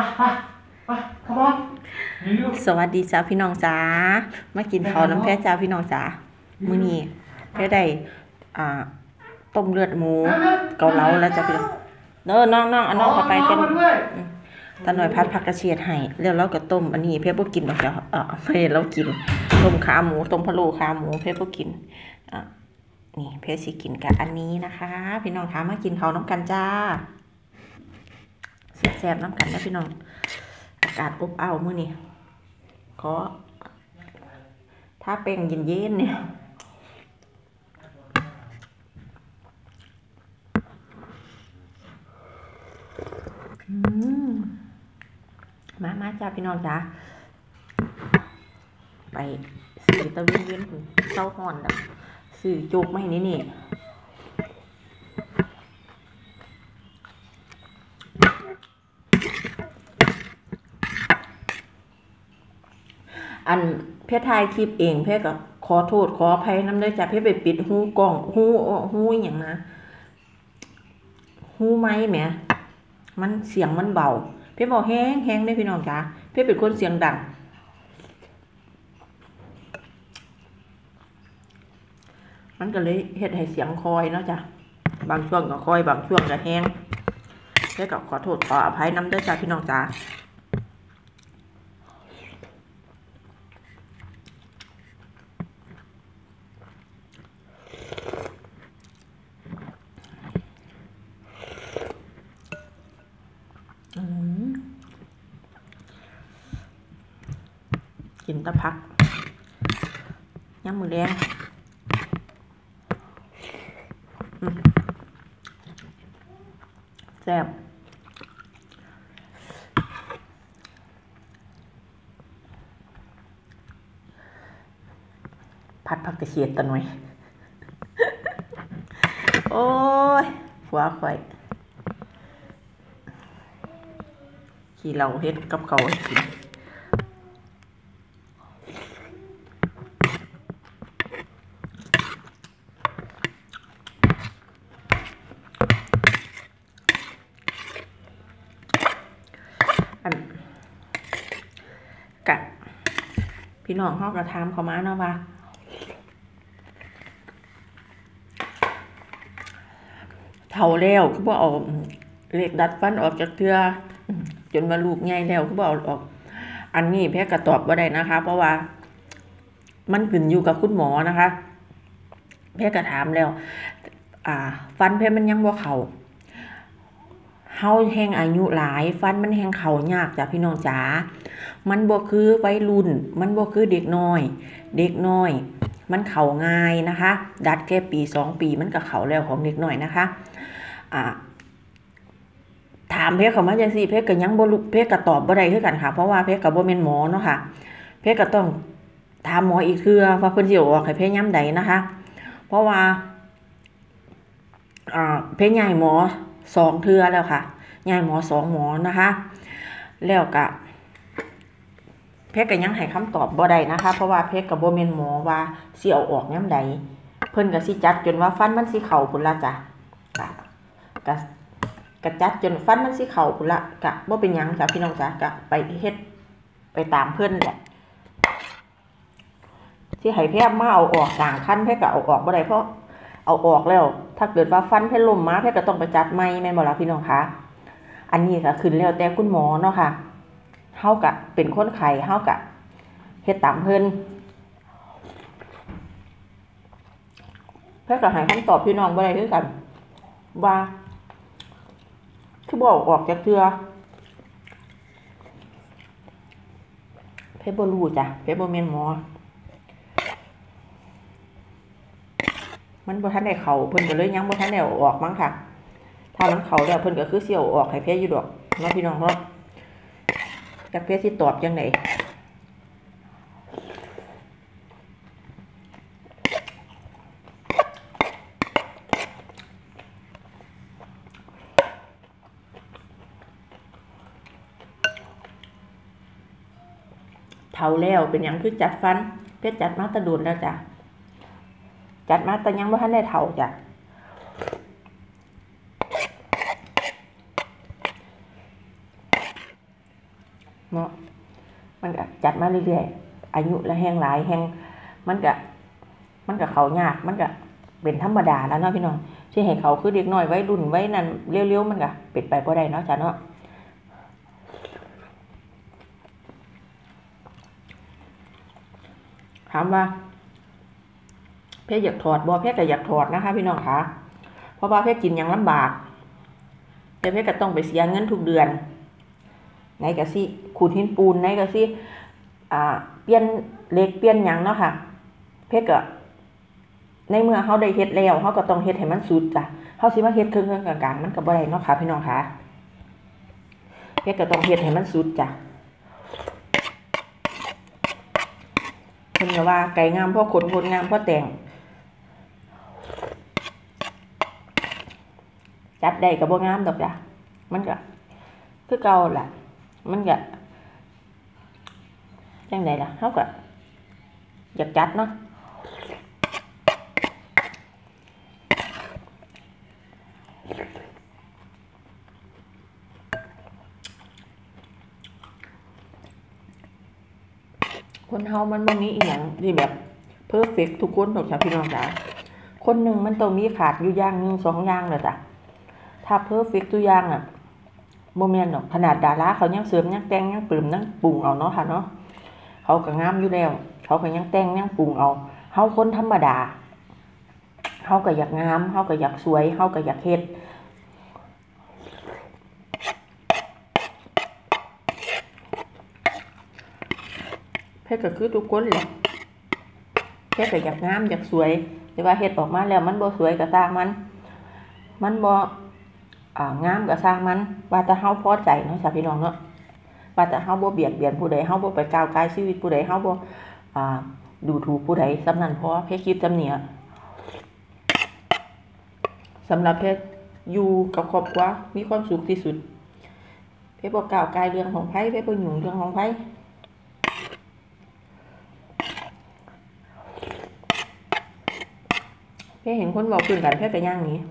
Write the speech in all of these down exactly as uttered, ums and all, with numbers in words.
ไปไปขมอนสวัสดีจ้าพี่น้องจ้ามากินข้าวน้ำแพะจ้าพี่น้องจ้ามื้อนี้แพะได้อ่าต้มเลือดหมูเกาเหลาแล้วจ้าพี่น้องเด้อน้องน้องเอาน้องเข้าไปกันตาหน่อยพัดผักกระเฉดให้แล้วเราก็ต้มอันนี้เพชรบ่กินดอกจ้าเออเพชรเรากินต้มขาหมูต้มพะโล้ขาหมูเพชรบ่กินอ่ะนี่เพชรสิกินกับอันนี้นะคะพี่น้องคะมากินข้าวน้ำกันจ้าแซ่บๆน้ำกันนะพี่น้องอากาศอบอ้าวมื้อนี้ขอถ้าเป็นเย็นๆเนี่ยมามาจ้าพี่น้องจ้าไปสื่อตะเวนเว้นเศร้าห่อนดับสื่อจุกไม่นี่นี่อันเพชรไทยคลิปเองเพชรก็ขอโทษขออภัยน้ำเด้อจ้ะเพชรไปปิดหูกล่องหูหูอย่างนะหูไม้แหมมันเสียงมันเบาเพชรบอกแห้งแห้งได้พี่น้องจ้ะเพชรเป็นคนเสียงดังมันก็เลยเฮ็ดให้เสียงคอยเนาะจ้ะบางช่วงก็คอยบางช่วงก็แห้งเพชรก็ขอโทษขออภัยน้ำเด้อจ้ะพี่น้องจ้ะกินตะพักย่ำมือแดงแซ่บผัดผักกระเฉดตะหน่อยโอ้ยหัวข่อยขี่เราเฮ็ดกับเขากินอันกะพี่น้องเขากระทำเขามาเนาะว่าเท่าแล้วเขาบอกเอาเหล็กดัดฟันออกจากเทือจนมาลูกใหญ่แล้วเขาบอกออกอันนี้แพทย์กระตอบบ่ได้นะคะเพราะว่ามันขึ้นอยู่กับคุณหมอนะคะแพทย์กระถามแล้วอ่าฟันแพทย์มันยังบ่เข่าเฮาแห่งอายุหลายฟันมันแห่งเข่ายากจ้ะพี่น้องจ๋ามันบ่คือวัยรุ่นมันบ่คือเด็กน้อยเด็กน้อยมันเข่าง่ายนะคะดัดแค่ปีสองปีมันก็เข่าแล้วของเด็กน้อยนะคะอ่าถามเพชรเขามาจังซี่เพชรก็ยังบ่รู้เพชรก็ตอบบ่ได้คือกันค่ะเพราะว่าเพชรก็บ่แม่นหมอเนาะค่ะเพชรก็ต้องถามหมออีกเทื่อว่าเพิ่นสิออกให้เพชรยามใดนะคะเพราะว่าอ่าเพชรใหญ่หมอสองเทื่อแล้วค่ะใหญ่หมอสองหมอนะคะแล้วก็เพชรก็ยังให้คำตอบบ่ได้นะคะเพราะว่าเพชรก็บ่แม่นหมอว่าสิเอาออกยามใดเพิ่นก็สิจัดจนว่าฟันมันสิเข้าพุ่นล่ะจ้ะก็กระจัดจนฟันมันสิเข่าพุ่นละกะบ่เป็นหยังจ้ะพี่น้องจ้ะกะไปเฮ็ดไปตามเพื่อนแหละที่ให้แพทย์มาเอาออกกลางคันแพทย์ก็เอาออกบ่ได้เพราะเอาออกแล้วถ้าเกิดว่าฟันแพทย์ล้มมาแพทย์ก็ต้องไปจัดใหม่แม่นบ่ล่ะพี่น้องคะอันนี้ก็ขึ้นแล้วแต่คุณหมอเนาะค่ะเฮากะเป็นคนไข้เฮากะเฮ็ดตามเพิ่นแพทย์ก็ให้คำตอบพี่น้องบ่ได้คือกันว่าคือบอกออกจากเทือเพชรบ่รู้จ้ะเพชรบ่แม่นหมอมันบ่ทันได้เข้าเพิ่นก็เลยยังบ่ทันได้เอาออกมั้งค่ะถ้ามันเข้าแล้วเพิ่นก็คือสิเอาออกให้เพชรอยู่ดอกเนาะพี่น้องเนาะจักเพชรสิตอบจังได๋เท่าแล้วเป็นหยังคือจัดฟันเพชรจัดมาตะโดนแล้วจ้ะจัดมาแต่ยังบ่ทันได้เท่าจ้ะเนาะมันก็จัดมาเรื่อยๆอายุและแห้งหลายแห้งมันก็มันก็เขายากมันก็เป็นธรรมดาแล้วเนาะพี่น้องที่ให้เขาคือเด็กน้อยไว้รุ่นไว้นั่นเลี้ยวๆมันก็เป็นไปบ่ได้เนาะจ้ะเนาะถามว่าเพชรอยากถอดบ่เพชรก็อยากถอดนะคะพี่น้องคะเพราะว่าเพชรกินอย่างลำบากแต่เพชรก็ต้องไปเสียเงินทุกเดือนไหนก็สิขูดหินปูนไหนก็สิอ่าเปลี่ยนเหล็กเปลี่ยนหยังเนาะค่ะเพชรก็ในเมื่อเฮาได้เฮ็ดแล้วเฮาก็ต้องเฮ็ดให้มันสุดจ้ะเฮาสิมาเฮ็ดครึ่งๆกลางๆมันก็บ่ได้เนาะค่ะพี่น้องคะเพชรก็ต้องเฮ็ดให้มันสุดจ้ะเพิ่นก็ว่าไก่งามเพราะขนคนงามเพราะแต่งจัดได้ก็บ่งามดอกจ้ะมันก็คือเก่าแหละมันก็จังไดล่ะเฮาก็อยากจัดเนาะคนเฮามันบ่มีอีหยังที่แบบเพอร์เฟกต์ทุกคนดอกจ้ะพี่น้องจ๋าคนหนึ่งมันต้องมีขาดอยู่อย่างนึงสองอย่างเลยจ้ะถ้าเพอร์เฟกต์ทุกอย่างอ่ะบ่แม่นดอกขนาดดาราเขายังเสริมยังแต่งยังปรุงยังปรุงเอาเนาะค่ะเนาะเขาก็งามอยู่แล้วเขาก็ยังแต่งยังปรุงเอาเฮาคนธรรมดาเฮาก็อยากงามเฮาก็อยากสวยเฮาก็อยากเฮ็ดเพชรก็คือทุกคนแหละเพชรก็อยากงามอยากสวยแต่ว่าเฮ็ดออกมาแล้วมันบ่สวยก็สร้างมันมันบ่อ่างามก็สร้างมันว่าแต่เฮาพอใจเนาะจ้ะพี่น้องเนาะว่าแต่เฮาบ่เบียดเบียนผู้ใดเฮาบ่ไปก้าวไก่ชีวิตผู้ใดเฮาบ่อ่าดูถูกผู้ใดสำนั้นพอเพชรคิดจำเนี่ยสำหรับเพชรอยู่กับครอบครัวมีความสุขที่สุดเพชรบ่ก้าวไก่เรื่องของไผเพชรบ่ยุ่งเรื่องของไผเพชรเห็นคนบอกพื้นกันเพชรก็ย่างหนี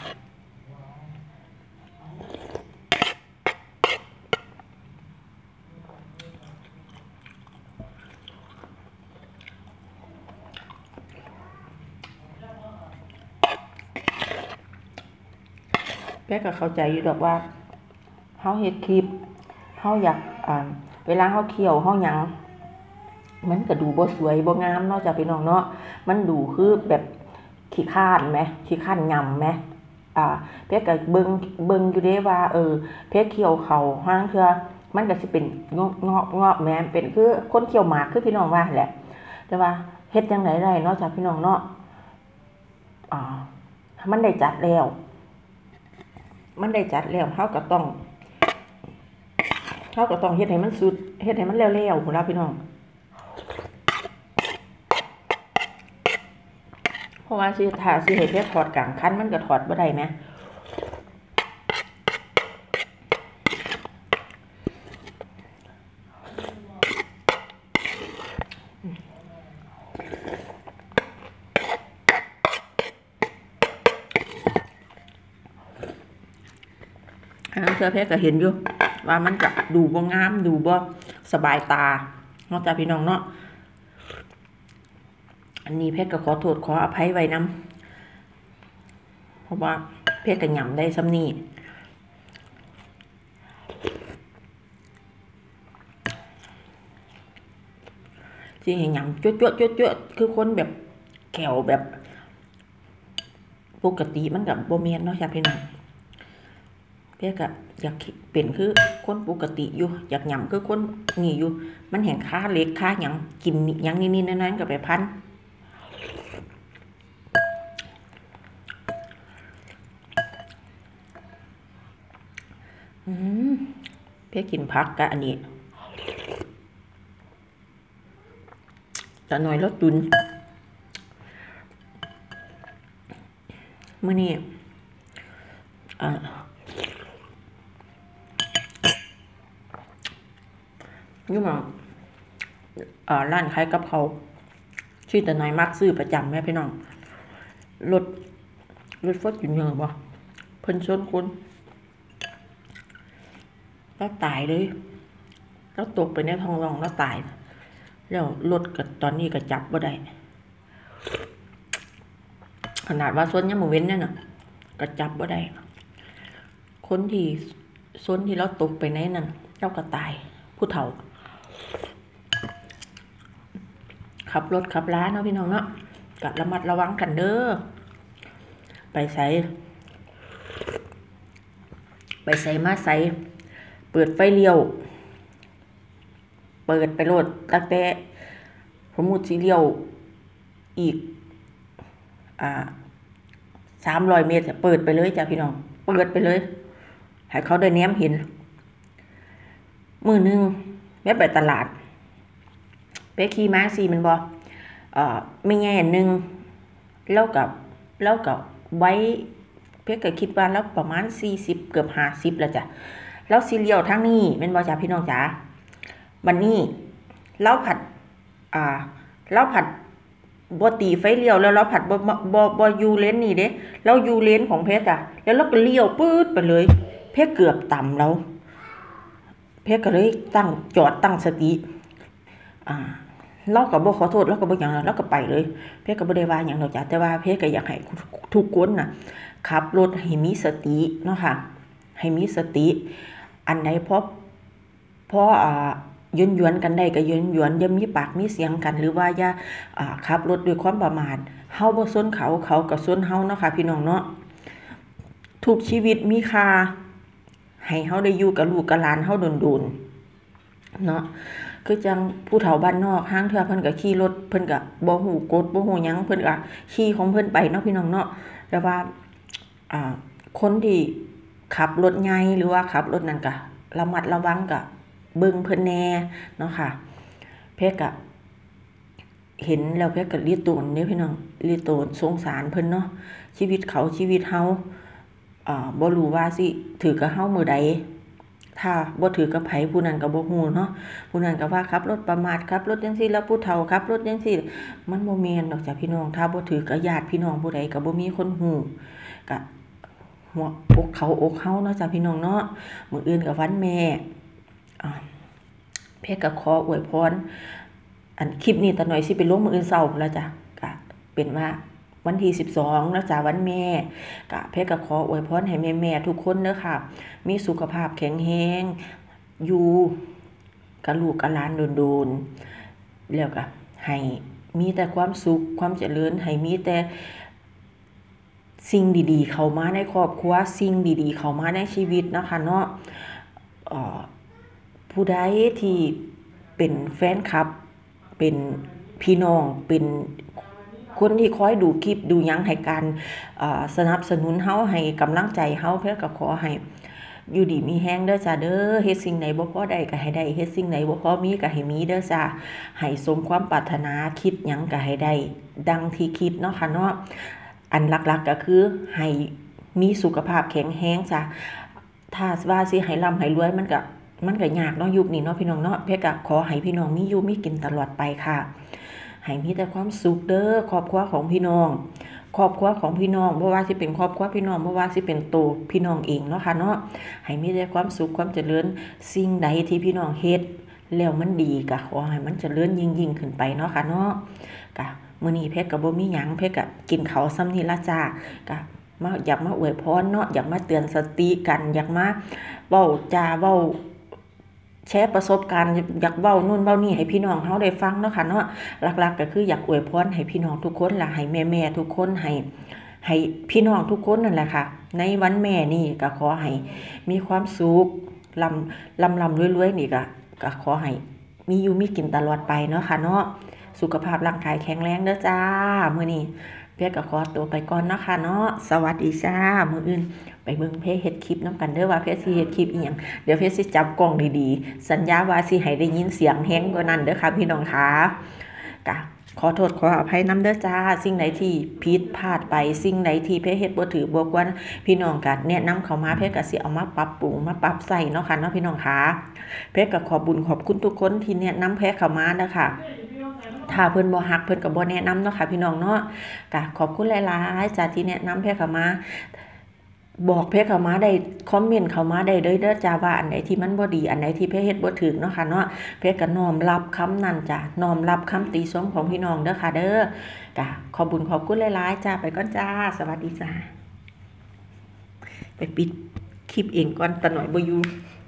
เพชรก็เข้าใจอยู่ดอกว่าเฮาเฮ็ดคลิปเฮาอยากอ่าเวลาเฮาเคี่ยวเฮาหยังมันก็ดูบ่สวยบ่งามเนาะจ้ะพี่น้องเนาะมันดูคือแบบขี้คร้านไหมขี้คร้านยำไหมอ่าเพชรก็เบิ่งเบิ่งอยู่เด้ว่าเออเพชรเคี่ยวเขาห้างเทื่อมันก็สิเป็นงอกงอกงอกแม่เป็นคือคนเคี่ยวหมากคือพี่น้องว่าแหละแต่ว่าเฮ็ดจังได๋ได้เนาะจ้ะพี่น้องเนาะอ่ามันได้จัดแล้วมันได้จัดแล้วเฮาก็ต้องเฮาก็ต้องเฮ็ดให้มันสุดเฮ็ดให้มันแล้วๆพุ่นล่ะพี่น้องเพราะว่าสิถ้าสิให้เพชรถอดกลางคันมันก็ถอดบ่ได้แหมอันนั้นเสื้อเพชรก็เห็นอยู่ว่ามันจะดูบ่งามดูบ่สบายตาเนาะจ้ะพี่น้องเนาะอันนี้เพชรก็ขอโทษขออภัยไว้นำเพราะว่าเพชรก็หย่ำได้ซ้ำนี้ที่ให้หย่ำจ้วๆจ้วๆคือคนแบบแขวแบบปกติมันก็บ่แม่นเนาะจ้ะพี่น้องเพชรก็อยากเป็นคือคนปกติอยู่อยากหย่ำคือคนนี่อยู่มันแห่งค้าเล็กค้าหยังกินหยังนิดๆน้อยๆก็ไปพันอืมเพชรกินผักกะอันนี้แต่หน่อยลดตุนมื้อนี้อ่าอยู่หม้องอ่าร้านขายกับเขาวชื่อแต่นายมักซื้อประจำแม่พี่น้องรถรถฟอร์จูเนอร์บ่เพิ่นชนคนก็ตายเลยแล้วตกไปในท้องร่องแล้วตายแล้วรถก็ตอนนี้ก็จับบ่ได้ขนาดว่าส้นยังมือเว้นเนี่ยน่ะก็จับบ่ได้คนที่ส้นที่เราตกไปในนั่นเราก็ตายผู้เฒ่าขับรถขับล้าเนาะพี่น้องเนาะกับระมัดระวังกันเด้อไปใส่ไปใส่มาใส่เปิดไฟเลี้ยวเปิดไปโลดตั้งแต่ผมมุดสีเลี้ยวอีกอ่าสามร้อยเมตรเปิดไปเลยจ้ะพี่น้องเปิดไปเลยให้เขาได้แนมเห็นมือนึงแม่ไปตลาดไปขี่ม้าสีมันบอเอ่อไม่แง่หนึ่งแล้วกับแล้วกับไว้เพื่อก็คิดว่าแล้วประมาณสี่สิบเกือบห้าสิบแล้วจ้ะแล้วสีเลี้ยวทางนี้เป็นบอจ้ะพี่น้องจ๋าวันนี้เล่าผัดอ่าเล่าผัดบตีไฟเลี้ยวแล้วเราผัดบบบบบยูเลนนี่เด้แล้วยูเลนของเพชรอะแล้วเราก็เลี้ยวปื๊ดไปเลยเพชรเกือบต่ำแล้วเพชรก็เลยตั้งจอดตั้งสติอ่าเราก็บ่ขอโทษเราก็บ่หยังเราก็ไปเลยเพชรก็บ่ได้ว่าหยังดอกจ้ะแต่ว่าเพชรก็อยากให้ทุกคนน่ะขับรถให้มีสติเนาะค่ะให้มีสติอันใดพอพออ่ายืนยวนกันได้ก็ยืนยวนอย่ามีปากมีเสียงกันหรือว่าอย่าอ่าขับรถด้วยความประมาทเฮาบ่สนเขาเขาก็สนเฮาเนาะค่ะพี่น้องเนาะทุกชีวิตมีค่าให้เฮาได้อยู่กับลูกกับหลานเฮาโดนๆเนาะคือจังผู้เฒ่าบ้านนอกห้างเทื่อเพิ่นก็ขี่รถเพิ่นก็บ่ฮู้กฎบ่ฮู้หยังเพิ่นก็ขี่ของเพิ่นไปเนาะพี่น้องเนาะแต่ว่าอ่าคนที่ขับรถใหญ่หรือว่าขับรถนั่นก็ระมัดระวังก็เบิ่งเพิ่นแน่เนาะค่ะเพชรก็เห็นแล้วเพชรก็รีตูนเด้พี่น้องรีตูนสงสารเพิ่นเนาะชีวิตเขาชีวิตเฮาอ่าบ่รู้ว่าสิถือกับเฮามื้อใดถ้าบ่ถือกับไผผู้นั้นก็บ่ฮู้เนาะผู้นั้นก็ว่าขับรถประมาทขับรถจังซี่แล้วผู้เฒ่าขับรถจังซี่มันบ่แม่นดอกจ้ะพี่น้องถ้าบ่ถือกับญาติพี่น้องผู้ใดก็บ่มีคนฮู้ก็หัวอกเขาอกเฮาเนาะจ้ะพี่น้องเนาะมื้ออื่นก็วันแม่เพชรก็ขออวยพรอันคลิปนี้ตาหน่อยสิเป็นลงมื้ออื่นเช้าแล้วจ้ะก็เป็นว่าวันที่สิบสองแล้วจ้ะวันแม่ก็เพชรก็ขออวยพรให้แม่ๆทุกคนเด้อค่ะมีสุขภาพแข็งแรงอยู่กับลูกกับหลานโดนๆแล้วก็ให้มีแต่ความสุขความเจริญให้มีแต่สิ่งดีๆเข้ามาในครอบครัวสิ่งดีๆเข้ามาในชีวิตนะคะเนาะเอ่อผู้ใดที่เป็นแฟนคลับเป็นพี่น้องเป็นคนที่คอยดูคลิปดูหยังให้การสนับสนุนเฮาให้กำลังใจเฮาเพื่อก็ขอให้อยู่ดีมีแฮงเด้อจ้าเด้อเฮ็ดสิ่งไหนบ่พอได้ก็ให้ได้เฮ็ดสิ่งไหนบ่พอมีก็ให้มีเด้อจ้าให้สมความปรารถนาคิดหยังก็ให้ได้ดังที่คิดเนาะค่ะเนาะอันหลักๆก็คือให้มีสุขภาพแข็งแรงจ้าถ้าว่าสิให้ร่ำให้รวยมันก็มันก็ยากเนาะยุคนี้เนาะพี่น้องเนาะเพชรก็ขอให้พี่น้องมีอยู่มีกินตลอดไปค่ะให้มีแต่ความสุขเด้อครอบครัวของพี่น้องครอบครัวของพี่น้องบ่ว่าสิเป็นครอบครัวพี่น้องบ่ว่าสิเป็นตัวพี่น้องเองเนาะค่ะเนาะให้มีแต่ความสุขความเจริญสิ่งใดที่พี่น้องเฮ็ดแล้วมันดีก็ขอให้มันเจริญยิ่งๆขึ้นไปเนาะค่ะเนาะก็มื้อนี้เพชรก็บ่มีหยังเพชรก็กินข้าวซ้ำนี่ละจ้าก็มาอยากมาอวยพรเนาะอยากมาเตือนสติกันอยากมาเว้าจาเว้าแชร์ประสบการณ์อยากเว้านู่นเว้านี่ให้พี่น้องเฮาได้ฟังเนาะค่ะเนาะหลักๆก็คืออยากอวยพรให้พี่น้องทุกคนล่ะให้แม่ๆทุกคนให้ให้พี่น้องทุกคนนั่นแหละค่ะในวันแม่นี่ก็ขอให้มีความสุขลำลำลำรวยๆนี่ก็ก็ขอให้มีอยู่มีกินตลอดไปเนาะค่ะเนาะสุขภาพร่างกายแข็งแรงเด้อจ้ามื้อนี้เพชรก็ขอตัวไปก่อนเนาะค่ะเนาะสวัสดีจ้ามื้ออื่นไปเบิ่งเพจเฮ็ดคลิปน้ำกันเด้อว่าเพจสิเฮ็ดคลิปอีหยังเดี๋ยวเพจสิจับกล้องดีๆสัญญาว่าสิให้ได้ยินเสียงแฮงกว่านั้นเด้อค่ะพี่น้องค่ะกะขอโทษขออภัยนำเด้อจ้าสิ่งใดที่ผิดพลาดไปสิ่งใดที่เพจเฮ็ดบ่ถือบ่ควรพี่น้องก็แนะนำเข้ามาเพจก็สิเอามาปรับปรุงมาปรับใส่เนาะค่ะเนาะพี่น้องค่ะเพจก็ขอบุญขอบคุณทุกคนที่แนะนำเพจเข้ามาเด้อค่ะถ้าเพิ่นบ่ฮักเพิ่นก็บ่แนะนำเนาะค่ะพี่น้องเนาะก็ขอบคุณหลายๆจ้าที่แนะนำเพจเข้ามาบอกเพจเข้ามาได้คอมเมนต์เข้ามาได้เด้อเด้อจ้าว่าอันไหนที่มันบ่ดีอันไหนที่เพจเฮ็ดบ่ถูกเนาะค่ะเนาะเพจก็น้อมรับคำนั้นจ้ะน้อมรับคำติชมของพี่น้องเด้อค่ะเด้อจ้ะขอบคุญขอบคุณหลายๆจ้าไปก่อนจ้าสวัสดีจ้าไปปิดคลิปเองก่อนตะหน่อยบ่อยู่